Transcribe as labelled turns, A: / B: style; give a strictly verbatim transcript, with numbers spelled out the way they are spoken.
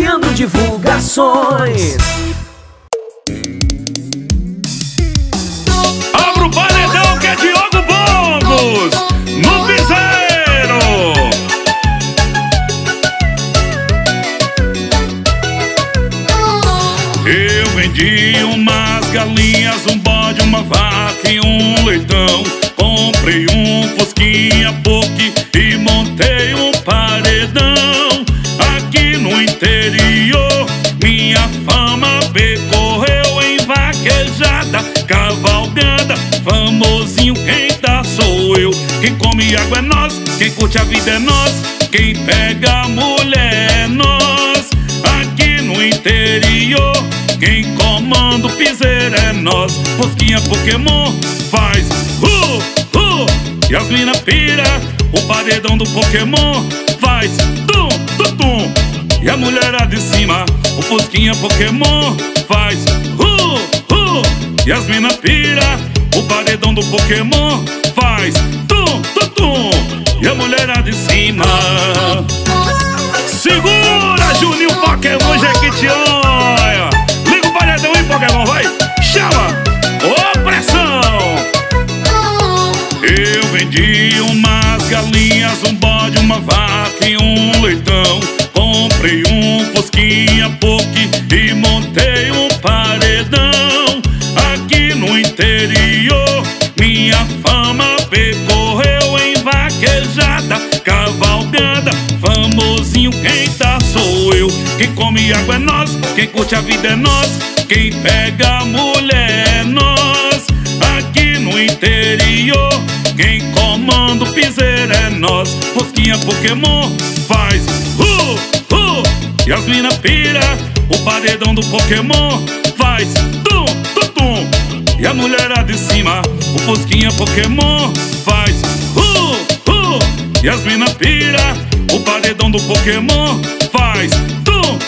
A: criando divulgações.
B: Abra o paredão que é Diogo Bongos no piseiro. Eu vendi umas galinhas, um bode, uma vaca e um leitão. Comprei um fusquinha poque e montei um paredão. Aqui no interior minha fama percorreu em vaquejada, cavalgada, famosinho, quem dá sou eu. Quem come água é nós, quem curte a vida é nós, quem pega a mulher é nós. Aqui no interior quem comanda o piseiro é nós. Fosquinha Pokémon faz uh, uh, e as mina pira. O paredão do Pokémon faz tum, tum, tum, e a mulherada de cima. O Fosquinha Pokémon faz uh, uh, e as mina pira. O paredão do Pokémon faz tum, tum, tum, e a mulherada de cima. Segura, Juninho Pokémon Jequitinhonha. Liga o paredão aí, Pokémon, vai. Chama, ô pressão. Eu vendi umas galinhas, um bode, uma vaca e um leitão. Comprei um fosquinha poque e montei um paredão. Aqui no interior minha fama percorreu em vaquejada, cavalgada, famosinho, quem tá sou eu. Quem come água é nós, quem curte a vida é nós, quem pega a mulher é nós. Aqui no interior quem comanda o piseiro é nós. Fosquinha Pokémon faz uh, uh, e as mina pira. O paredão do Pokémon faz tum, tum, tum, e a mulherada de cima. O Fosquinha Pokémon faz uh, uh, e as mina pira. O paredão do Pokémon faz tum,